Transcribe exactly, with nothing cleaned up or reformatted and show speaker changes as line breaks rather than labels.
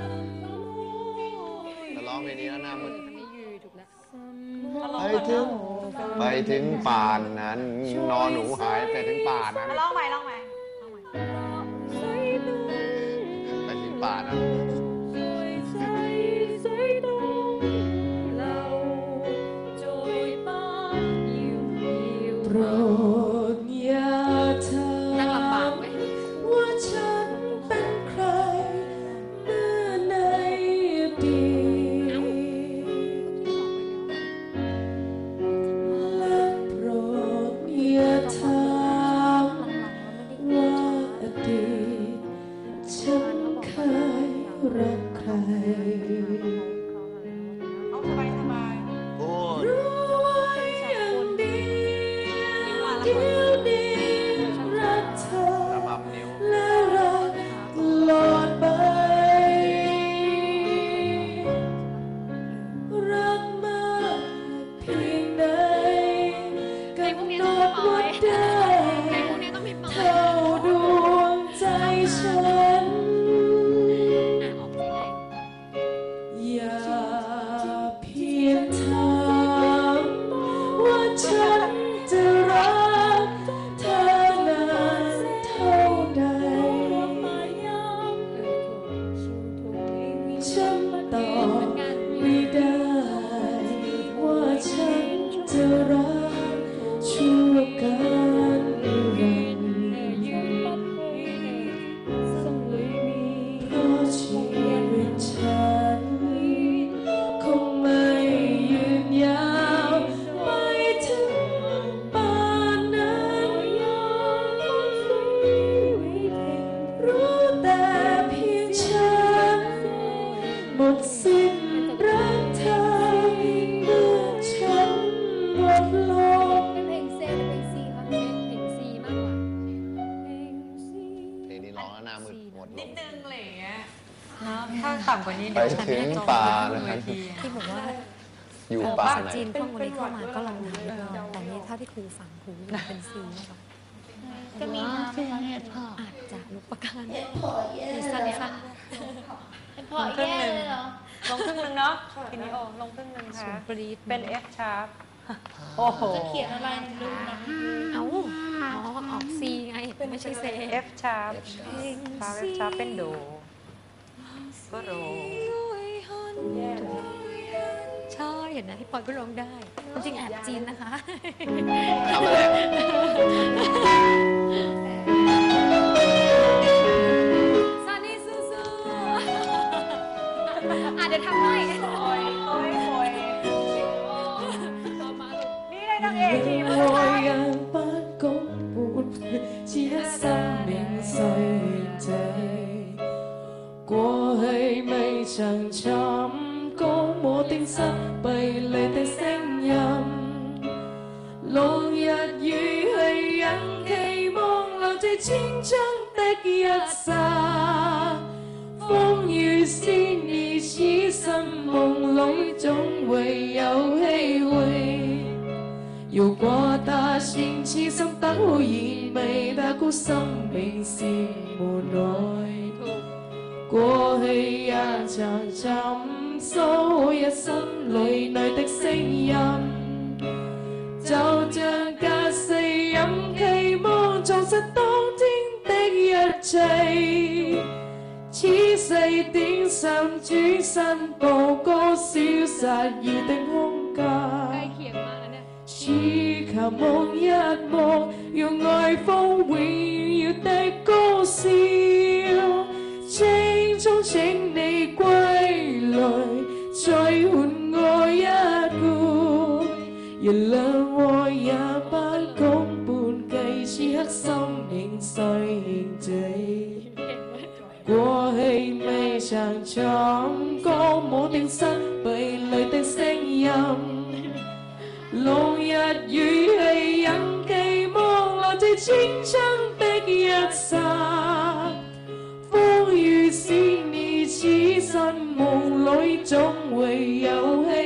จะร้องเพลงนี้แล้วหน้ามืด
ไม่ยืดถูกแล้ว
ไปถึงไปถึงป่านนั้นนอนหนูหายไปถึงป่านนั้น
ร้องใหม่ร้องใหม่
ไปถึงป่านนั้น
โปรดอย่าถามว่าฉันเป็นใครเมื่อในอดีตและโปรดอย่าถามว่าอดีตฉันเคยรักใคร
เอาสบายสบาย
รู้ไว้อย่างดีเดียวดีรักเธอและรักตลอดไปรักมากเพียงใดกำหนดว่าได้เท่าดวงใจฉันอย่าเพียงถามว่าฉันจะรักเธอนานเท่าใดฉันตอบไม่ได้ว่าฉันจะรักชั่วการนิรันดร์เพราะชีวิตฉันคงไม่ยืนยาวไปถึงป่านนั้นรู้แต่เพียงฉันหมดสิ้นรักเธอเมื่อฉันหมดลม
เป็นเพลงเซหรือเพลงซีครับเพลงซีมากกว่า
เพลงนี้ร้องแล้วหน้ามืดหมดล
นิด
ม
นึงอะไรอย่างเงี้ยเนาะถ้าต่ำกว่านี้
ไปถึงป่านะครับ
ที่บอกว่า
อยู่ป่าไหน
จีนพวกวันนี้เข้ามาก็ลองดูแต่นี้เท่าที่ครูฟังครูเป็นซีนะคะ
ก็มีนะเสียงเห็ดพอ
อาจจะลุกประการ
เห็ดพอแย่
สั้นสั้น
เห็ดพอแย่เลยเหรอ
ลงครึ่งนึงเนาะทีนี้โอลงครึ่งนึง
สู
ค่ะ
งปรีด
เป็น F sharp โอ้โห
จะเขียนอะไรดูนะ
เอ้าอ๋อออกซีไงไม่ใช่เซ
F sharp ฟา F sharp เป็นโดก็โร
ใช่เห็นนะที่ปอยก็ร้องได้จริงแอบจีนนะคะ
ทำอะไร
ซานี่สู้ๆอ่ะเดี๋ยวทำให้
โอ้ยโอ้ยโอ้ยนี่ได้นางเอกทีมแล้ว
我
นะคะ
讓不講半只一生命碎地過去未曾尋過我的失弊裏的聲音落日與去引期望留在青春的一剎風雨是你此生夢裏總會有機會如果他先痴心得意味他孤生命是無奈過去也曾尋索一生裏內的聲音就像隔世任期望撞實當天的一切此世點心轉身步過消失了的空間只求夢一幕讓愛風永遠的高燒青春請你歸來再換我一個原諒我也不講半句此刻心領碎地過去未曾闖過冇定失敗裏的聲音落日與氣引期望留在青春的一剎風雨使你此生夢裏總會有希